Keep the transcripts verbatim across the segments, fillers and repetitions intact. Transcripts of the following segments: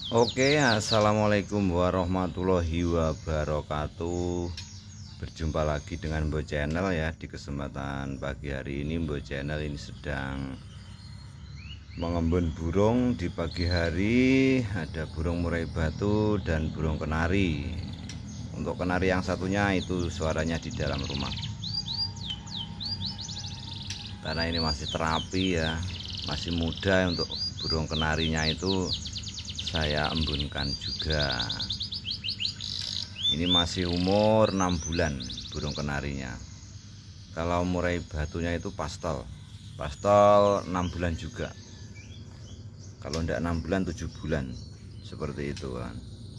Oke, assalamualaikum warahmatullahi wabarakatuh. Berjumpa lagi dengan Mbok Channel ya. Di kesempatan pagi hari ini Mbok Channel ini sedang mengembun burung. Di pagi hari ada burung murai batu dan burung kenari. Untuk kenari yang satunya itu suaranya di dalam rumah, karena ini masih terapi ya, masih muda. Untuk burung kenarinya itu saya embunkan juga. Ini masih umur enam bulan burung kenarinya. Kalau murai batunya itu pastel pastel enam bulan juga. Kalau enggak enam bulan tujuh bulan, seperti itu kan.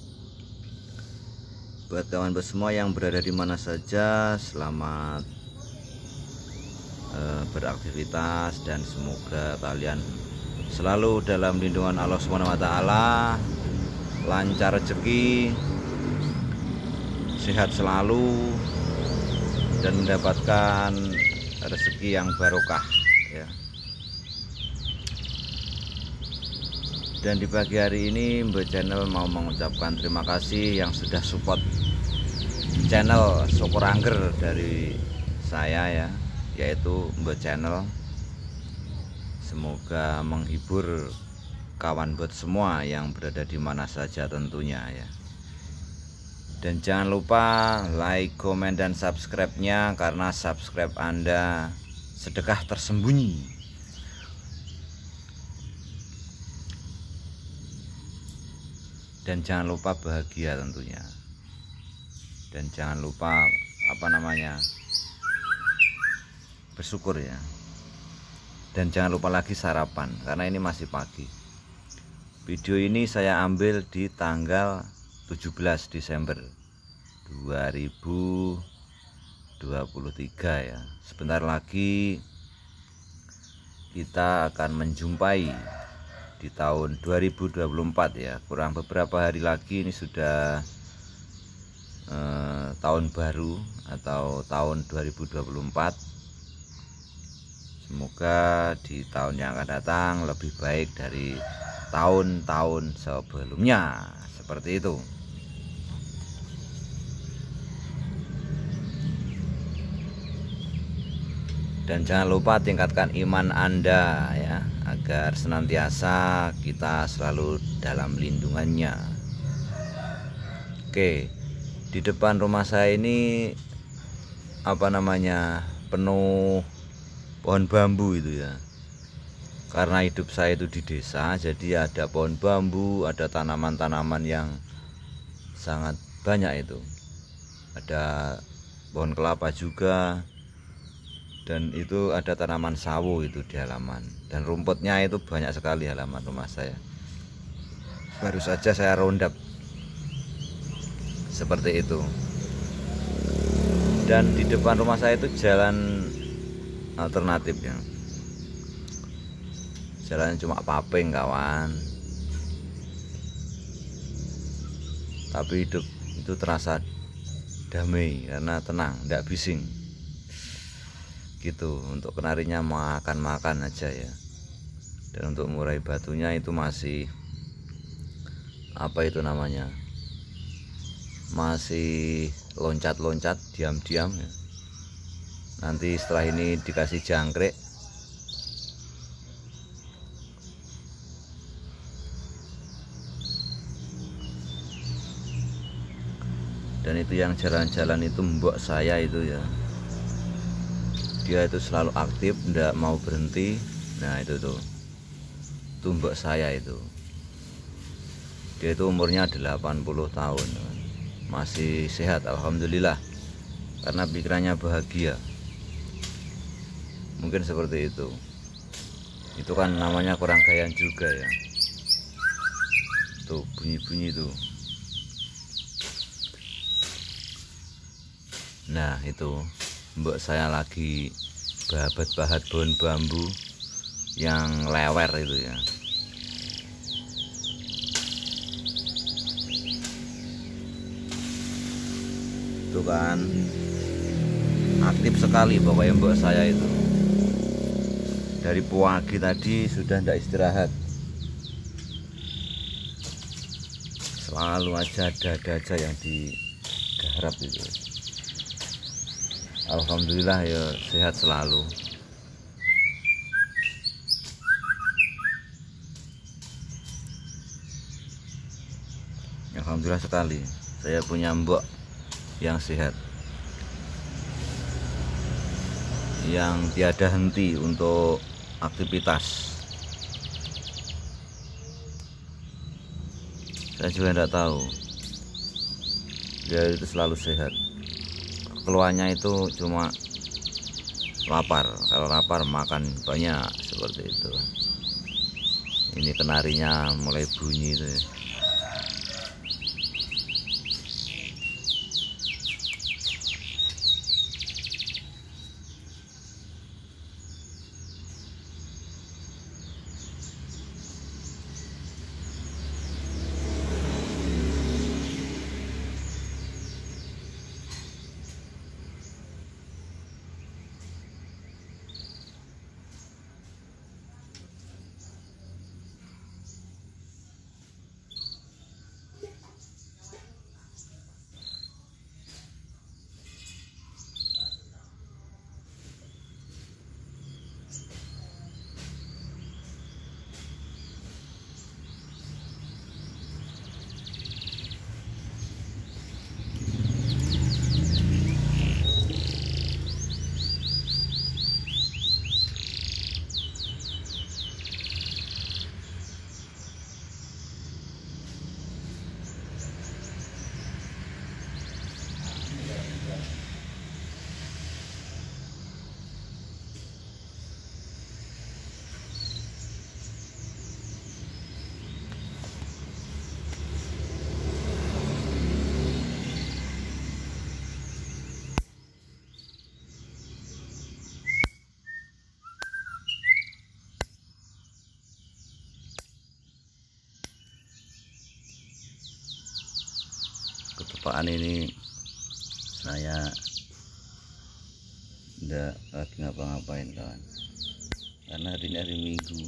Buat kawan semua yang berada di mana saja, selamat eh, beraktivitas, dan semoga kalian selalu dalam lindungan Allah Subhanahu wa taala, lancar rezeki, sehat selalu, dan mendapatkan rezeki yang barokah ya. Dan di pagi hari ini Mbok Channel mau mengucapkan terima kasih yang sudah support channel Syukur Angger dari saya ya, yaitu Mbok Channel. Semoga menghibur kawan bot semua yang berada di mana saja tentunya ya. Dan jangan lupa like, komen, dan subscribe-nya, karena subscribe Anda sedekah tersembunyi. Dan jangan lupa bahagia tentunya. Dan jangan lupa apa namanya, bersyukur ya. Dan jangan lupa lagi sarapan, karena ini masih pagi. Video ini saya ambil di tanggal tujuh belas Desember dua ribu dua puluh tiga ya. Sebentar lagi kita akan menjumpai di tahun dua ribu dua puluh empat ya. Kurang beberapa hari lagi ini sudah eh, tahun baru atau tahun dua ribu dua puluh empat. Semoga di tahun yang akan datang lebih baik dari tahun-tahun sebelumnya, seperti itu. Dan jangan lupa tingkatkan iman Anda ya, agar senantiasa kita selalu dalam lindungannya. Oke, di depan rumah saya ini apa namanya, penuh pohon bambu itu ya. Karena hidup saya itu di desa, jadi ada pohon bambu, ada tanaman-tanaman yang sangat banyak itu. Ada pohon kelapa juga, dan itu ada tanaman sawo itu di halaman. Dan rumputnya itu banyak sekali halaman rumah saya. Baru saja saya rondap seperti itu. Dan di depan rumah saya itu jalan alternatif ya, jalan cuma paping kawan, tapi hidup itu terasa damai karena tenang, tidak bising gitu. Untuk kenarinya makan-makan aja ya. Dan untuk murai batunya itu masih apa itu namanya, masih loncat-loncat diam-diam ya. Nanti setelah ini dikasih jangkrik. Dan itu yang jalan-jalan itu mbok saya itu ya, dia itu selalu aktif, tidak mau berhenti. Nah itu tuh, itu mbok saya itu. Dia itu umurnya delapan puluh tahun, masih sehat alhamdulillah, karena pikirannya bahagia. Mungkin seperti itu. Itu kan namanya kurang gayan juga ya. Tuh bunyi-bunyi tuh. Nah itu mbok saya lagi bahat-bahat pohon bambu yang lewer itu ya. Itu kan aktif sekali pokoknya mbok saya itu. Dari pagi tadi sudah tidak istirahat. selalu aja ada-ada aja yang digarap gitu. Alhamdulillah ya sehat selalu. Alhamdulillah sekali saya punya mbok yang sehat, yang tiada henti untuk aktivitas. Saya juga tidak tahu, dia itu selalu sehat. Keluarnya itu cuma lapar, kalau lapar makan banyak, seperti itu. Ini kenarinya mulai bunyi itu ya. Ketepaan ini saya ndak lagi ngapa-ngapain kawan, karena hari ini hari Minggu.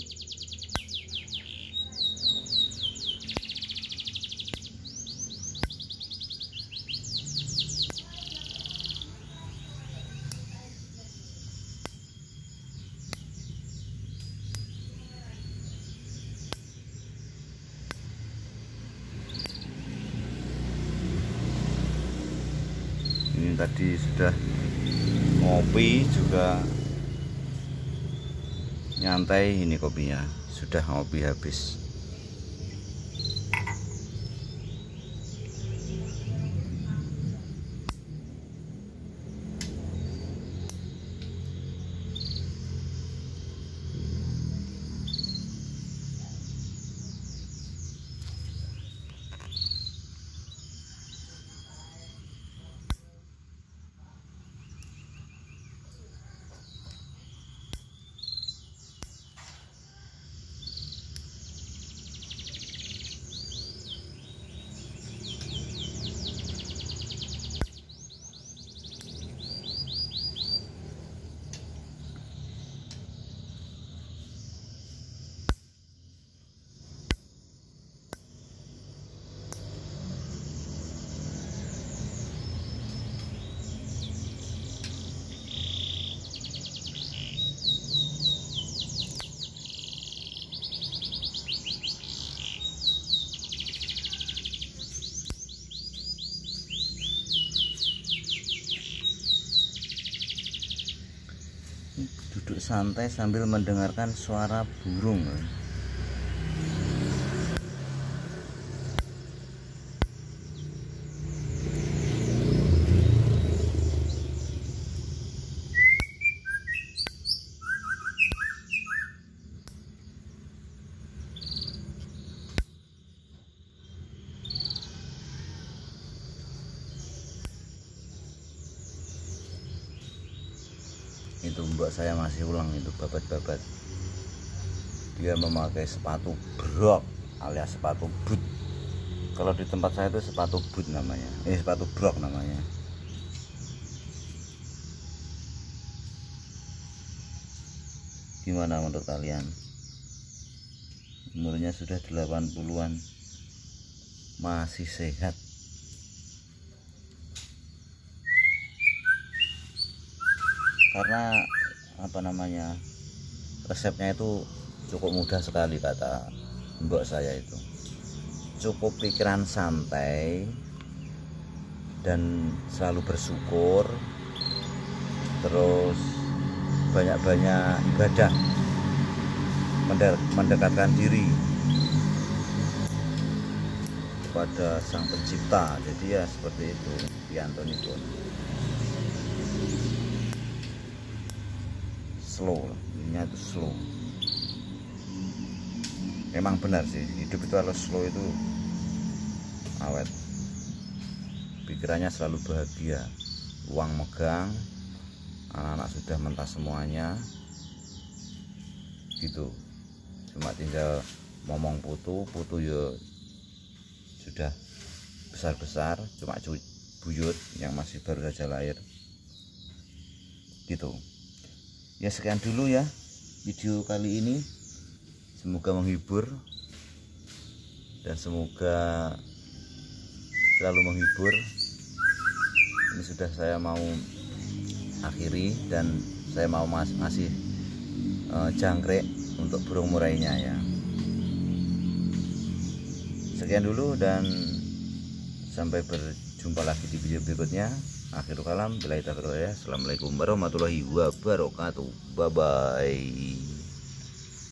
Ini tadi sudah ngopi juga nyantai, ini kopinya sudah ngopi habis. Duduk santai sambil mendengarkan suara burung. Itu mbak saya masih ulang, itu babat-babat. Dia memakai sepatu brok alias sepatu boot. Kalau di tempat saya itu sepatu boot namanya, ini eh, sepatu brok namanya. Gimana menurut kalian? Umurnya sudah delapan puluhan. masih sehat. Karena apa namanya, resepnya itu cukup mudah sekali, kata mbok saya itu. Cukup pikiran santai dan selalu bersyukur, terus banyak-banyak ibadah, mendekatkan diri kepada Sang Pencipta. Jadi ya seperti itu Piantoni pun slow, ini itu slow. Memang benar sih, hidup itu kalau slow itu awet. Pikirannya selalu bahagia, uang megang, anak-anak sudah mentas semuanya gitu. Cuma tinggal ngomong putu, putu ya sudah besar-besar, cuma buyut yang masih baru saja lahir gitu. Ya sekian dulu ya video kali ini, semoga menghibur dan semoga selalu menghibur. Ini sudah saya mau akhiri dan saya mau mas ngasih uh, jangkrik untuk burung murainya ya. Sekian dulu dan sampai berjumpa lagi di video berikutnya. Akhirul kalam, billahi taufiq wal hidayah. Assalamualaikum warahmatullahi wabarakatuh. Bye bye.